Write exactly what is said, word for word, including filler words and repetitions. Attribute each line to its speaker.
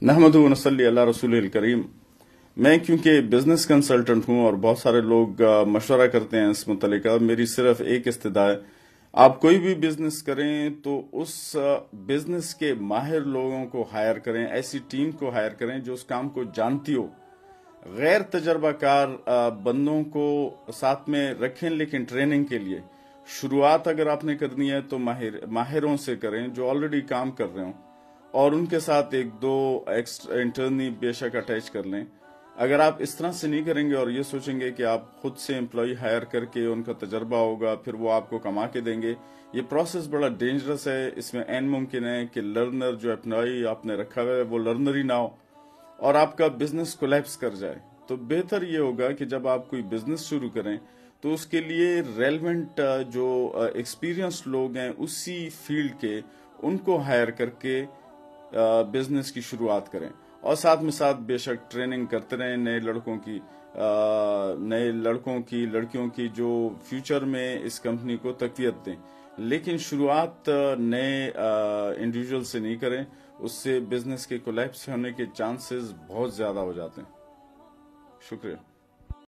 Speaker 1: نحمد و نصلی علی رسول الکریم. میں کیونکہ بزنس کنسلٹنٹ ہوں اور بہت سارے لوگ مشورہ کرتے ہیں اس متعلق، میری صرف ایک استدعا ہے، آپ کوئی بھی بزنس کریں تو اس بزنس کے ماہر لوگوں کو ہائر کریں، ایسی ٹیم کو ہائر کریں جو اس کام کو جانتی ہو. غیر تجربہ کار بندوں کو ساتھ میں رکھیں، لیکن ٹریننگ کے لیے شروعات اگر آپ نے کرنی ہے تو ماہر ماہروں سے کریں جو آلریڈی کام کر رہے ہوں، اور ان کے ساتھ ایک دو انٹرنی بے شک اٹیچ کر لیں. اگر آپ اس طرح سے نہیں کریں گے اور یہ سوچیں گے کہ آپ خود سے امپلائی ہائر کر کے ان کا تجربہ ہوگا پھر وہ آپ کو کما کے دیں گے، یہ پروسیس بڑا ڈینجرس ہے. اس میں این ممکن ہے کہ لرنر جو امپلائی آپ نے رکھا ہوا ہے وہ لرنر ہی نہ ہو اور آپ کا بزنس کولیپس کر جائے. تو بہتر یہ ہوگا کہ جب آپ کوئی بزنس شروع کریں تو اس کے لیے ریلیونٹ جو ایکسپیرینس لوگ ہیں اسی فیلڈ کے، ان کو ہائر کر کے بزنس کی شروعات کریں، اور ساتھ میں ساتھ بے شک ٹریننگ کرتے رہیں نئے لڑکوں کی نئے لڑکوں کی لڑکیوں کی جو فیوچر میں اس کمپنی کو تقویت دیں. لیکن شروعات نئے انڈیویجول سے نہیں کریں، اس سے بزنس کے کولیپس ہونے کے چانسز بہت زیادہ ہو جاتے ہیں. شکریہ.